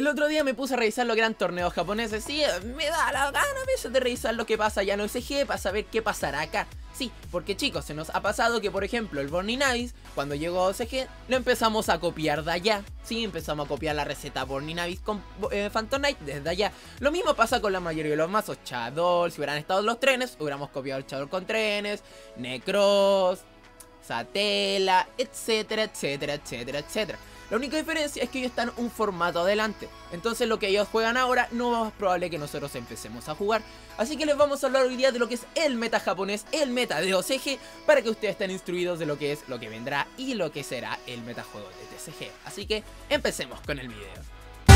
El otro día me puse a revisar lo que eran torneos japoneses. Sí, me da la gana a veces de revisar lo que pasa allá en OSG para saber qué pasará acá. Sí, porque chicos, se nos ha pasado que por ejemplo el Burning Abyss, cuando llegó a OSG, lo empezamos a copiar de allá. Sí, empezamos a copiar la receta Burning Abyss con Phantom Knight desde allá. Lo mismo pasa con la mayoría de los mazos. Shadow, si hubieran estado los trenes, hubiéramos copiado el Shadow con trenes, Necros, Satela, etcétera, etcétera, etcétera, etcétera. La única diferencia es que ellos están un formato adelante. Entonces lo que ellos juegan ahora no es probable que nosotros empecemos a jugar. Así que les vamos a hablar hoy día de lo que es el meta japonés, el meta de OCG, para que ustedes estén instruidos de lo que es, lo que vendrá y lo que será el metajuego de TCG. Así que empecemos con el video.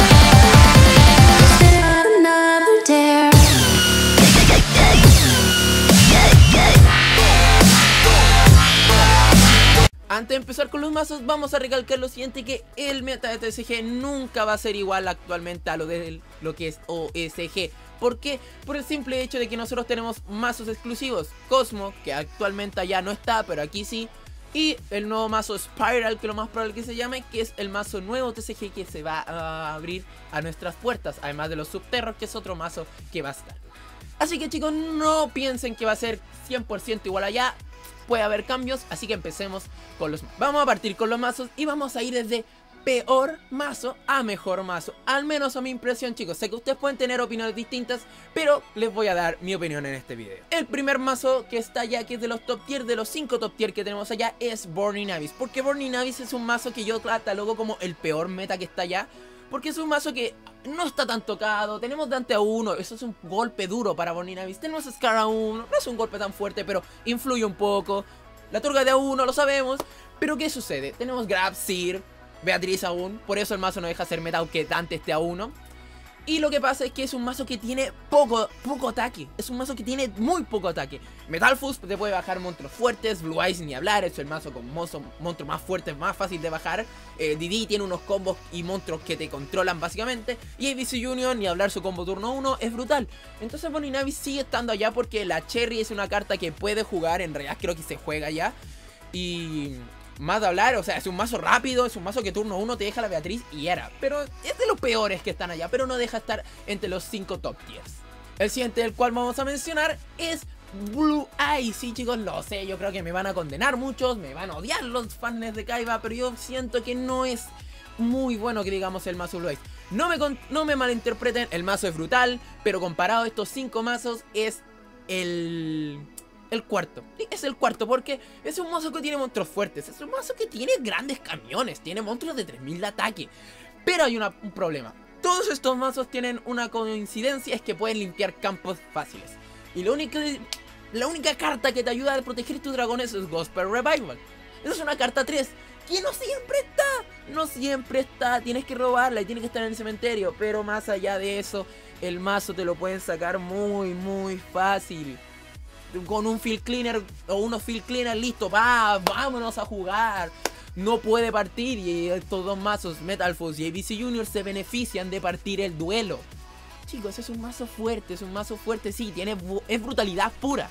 Antes de empezar con los mazos, vamos a recalcar lo siguiente, que el meta de TCG nunca va a ser igual actualmente a lo que es OSG. ¿Por qué? Por el simple hecho de que nosotros tenemos mazos exclusivos. Cosmo, que actualmente allá no está, pero aquí sí. Y el nuevo mazo Spiral, que lo más probable que se llame, que es el mazo nuevo TCG que se va a abrir a nuestras puertas. Además de los Subterror, que es otro mazo que va a estar. Así que chicos, no piensen que va a ser 100% igual allá. Puede haber cambios, así que empecemos con los mazos. Vamos a partir con los mazos y vamos a ir desde peor mazo a mejor mazo. Al menos a mi impresión, chicos. Sé que ustedes pueden tener opiniones distintas, pero les voy a dar mi opinión en este video. El primer mazo que está allá, que es de los top tier, de los 5 top tier que tenemos allá, es Burning Abyss. Porque Burning Abyss es un mazo que yo catalogo como el peor meta que está allá. Porque es un mazo que no está tan tocado. Tenemos Dante A1, eso es un golpe duro para Burning Abyss. Tenemos Scar A1, no es un golpe tan fuerte, pero influye un poco. La Turga de A1, lo sabemos. Pero ¿qué sucede? Tenemos Grab, Seer, Beatriz aún. Por eso el mazo no deja ser meta, aunque Dante esté A1. Y lo que pasa es que es un mazo que tiene poco ataque. Es un mazo que tiene muy poco ataque. Metalfus te puede bajar monstruos fuertes. Blue Eyes ni hablar. Es el mazo con monstruos más fuertes, más fácil de bajar. Didi tiene unos combos y monstruos que te controlan básicamente. Y ABC Union, ni hablar, su combo turno 1 es brutal. Entonces Burning Abyss sigue estando allá porque la Cherry es una carta que puede jugar. En realidad creo que se juega ya. Y más de hablar, o sea, es un mazo rápido, es un mazo que turno 1 te deja la Beatriz y era. Pero es de los peores que están allá, pero no deja estar entre los 5 top tiers. El siguiente del cual vamos a mencionar es Blue Eyes. Sí, chicos, lo sé, yo creo que me van a condenar muchos, me van a odiar los fans de Kaiba, pero yo siento que no es muy bueno que digamos el mazo Blue Eyes. No me malinterpreten, el mazo es brutal, pero comparado a estos 5 mazos es el cuarto. Es el cuarto porque es un mazo que tiene monstruos fuertes. Es un mazo que tiene grandes camiones. Tiene monstruos de 3000 de ataque. Pero hay un problema. Todos estos mazos tienen una coincidencia, es que pueden limpiar campos fáciles. Y la única carta que te ayuda a proteger tus dragones es Gospel Revival. Esa es una carta 3 que no siempre está. No siempre está. Tienes que robarla y tiene que estar en el cementerio. Pero más allá de eso, el mazo te lo pueden sacar muy fácil. Con un field cleaner o unos field cleaner, listo, vámonos a jugar. No puede partir y estos dos mazos, Metalfus y ABC Junior, se benefician de partir el duelo. Chicos, es un mazo fuerte, sí, es brutalidad pura.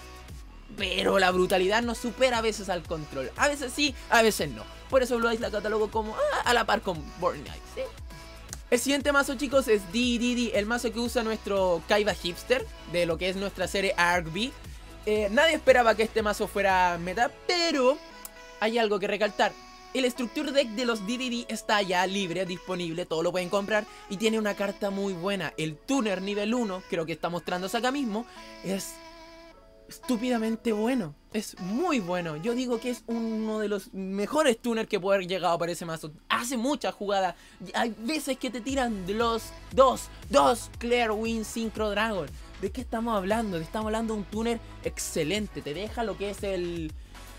Pero la brutalidad no supera a veces al control. A veces sí, a veces no. Por eso Blue Eyes la catalogo como a la par con Burning Abyss, ¿sí? El siguiente mazo, chicos, es DDD, el mazo que usa nuestro Kaiba Hipster, de lo que es nuestra serie ARC-V. Nadie esperaba que este mazo fuera meta, pero hay algo que recalcar. El Structure Deck de los DDD está ya libre, disponible, todo lo pueden comprar. Y tiene una carta muy buena. El Tuner nivel 1, creo que está mostrándose acá mismo, es estúpidamente bueno. Es muy bueno. Yo digo que es uno de los mejores tuners que puede haber llegado para ese mazo. Hace mucha jugada. Hay veces que te tiran los dos Clear Wind Synchro Dragon. ¿De qué estamos hablando? Estamos hablando de un tuner excelente. Te deja lo que es el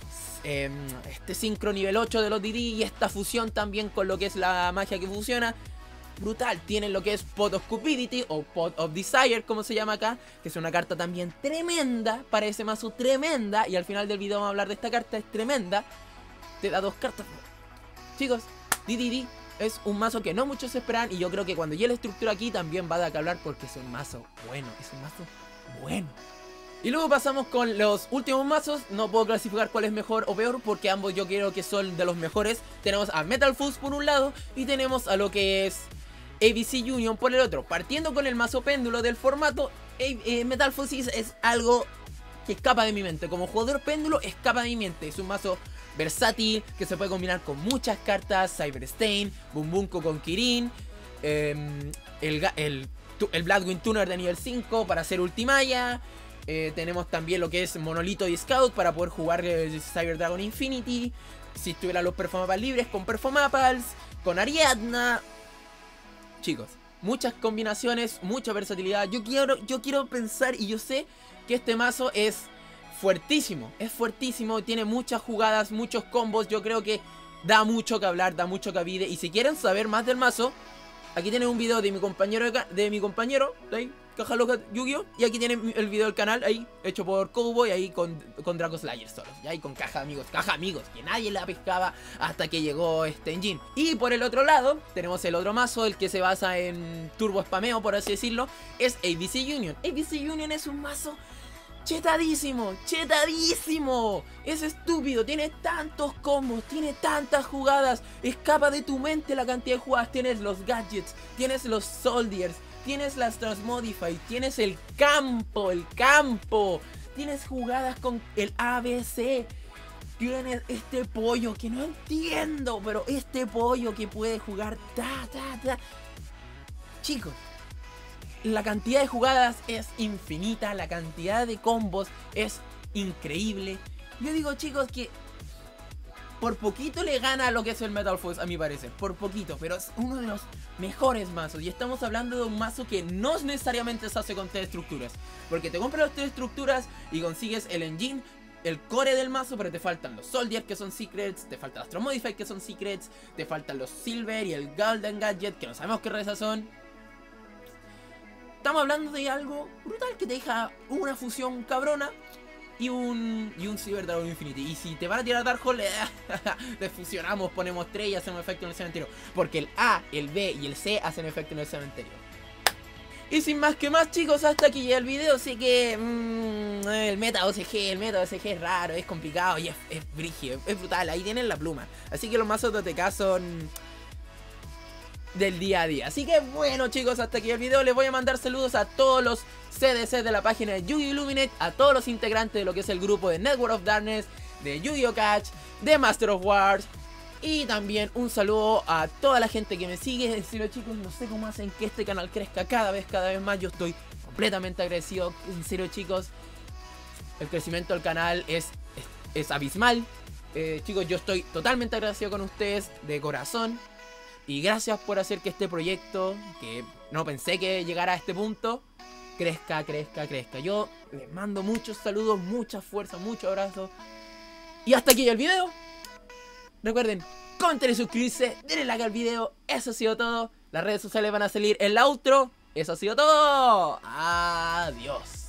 este Synchro nivel 8 de los DD. Y esta fusión también con lo que es la magia que fusiona. Brutal, tienen lo que es Pot of Cupidity o Pot of Desire, como se llama acá, que es una carta también tremenda para ese mazo, tremenda, y al final del video vamos a hablar de esta carta, es tremenda. Te da 2 cartas. Chicos, DDD es un mazo que no muchos esperan, y yo creo que cuando llegue la estructura aquí también va a dar que hablar porque es un mazo bueno, Y luego pasamos con los últimos mazos. No puedo clasificar cuál es mejor o peor porque ambos yo creo que son de los mejores. Tenemos a Metalfus por un lado y tenemos a lo que es ABC Union por el otro. Partiendo con el mazo péndulo del formato, Metalfosis es algo que escapa de mi mente. Como jugador péndulo escapa de mi mente. Es un mazo versátil que se puede combinar con muchas cartas. Cyberstain, Bumbunko con Kirin, el Bloodwind Tuner de nivel 5 para hacer Ultimaya. Tenemos también lo que es Monolito y Scout para poder jugar Cyber Dragon Infinity. Si estuviera los Perfomapas libres, con Perfomapals, con Ariadna. Chicos, muchas combinaciones, mucha versatilidad. Yo quiero pensar, y yo sé que este mazo es fuertísimo, tiene muchas jugadas, muchos combos. Yo creo que da mucho que hablar, da mucho cabide. Y si quieren saber más del mazo, aquí tienen un video de mi compañero, ahí, Caja Loca Yu-Gi-Oh! Y aquí tienen el video del canal, ahí, hecho por Cowboy, ahí con Draco Slayer solos. Y ahí con Caja Amigos, que nadie la pescaba hasta que llegó este engine. Y por el otro lado, tenemos el otro mazo, el que se basa en turbo spameo, por así decirlo, es ABC Union. ABC Union es un mazo chetadísimo, es estúpido, tiene tantos combos, tiene tantas jugadas, escapa de tu mente la cantidad de jugadas. Tienes los gadgets, tienes los soldiers, tienes las transmodify, tienes el campo, tienes jugadas con el ABC, tienes este pollo que no entiendo, pero este pollo que puede jugar Chicos, la cantidad de jugadas es infinita, la cantidad de combos es increíble. Yo digo, chicos, que por poquito le gana a lo que es el Metalfoes, a mi parecer. Por poquito, pero es uno de los mejores mazos. Y estamos hablando de un mazo que no necesariamente se hace con 3 estructuras. Porque te compras las 3 estructuras y consigues el engine, el core del mazo, pero te faltan los Soldiers, que son secrets, te faltan los Astromodify, que son secrets, te faltan los Silver y el Golden Gadget, que no sabemos qué razas son. Estamos hablando de algo brutal que te deja una fusión cabrona y un Cyber Dragon Infinity. Y si te van a tirar Dark Hole, te fusionamos, ponemos 3 y hacemos efecto en el cementerio. Porque el A, el B y el C hacen efecto en el cementerio. Y sin más que más, chicos, hasta aquí llega el video. Sé que el meta OCG es raro, es complicado y es brígido, es brutal. Ahí tienen la pluma. Así que los mazos de OTK son del día a día. Así que bueno, chicos, hasta aquí el video. Les voy a mandar saludos a todos los CDC de la página de Yu-Gi-Oh! Illuminate, a todos los integrantes de lo que es el grupo de Network of Darkness, de Yu-Gi-Oh! Catch, de Master of Wars. Y también un saludo a toda la gente que me sigue. En serio, chicos, no sé cómo hacen que este canal crezca cada vez más. Yo estoy completamente agradecido. En serio, chicos, el crecimiento del canal es abismal. Chicos, yo estoy totalmente agradecido con ustedes de corazón. Y gracias por hacer que este proyecto, que no pensé que llegara a este punto, crezca. Yo les mando muchos saludos, mucha fuerza, muchos abrazos. Y hasta aquí el video. Recuerden, comenten y suscribirse, denle like al video. Eso ha sido todo. Las redes sociales van a salir en el outro. Eso ha sido todo. Adiós.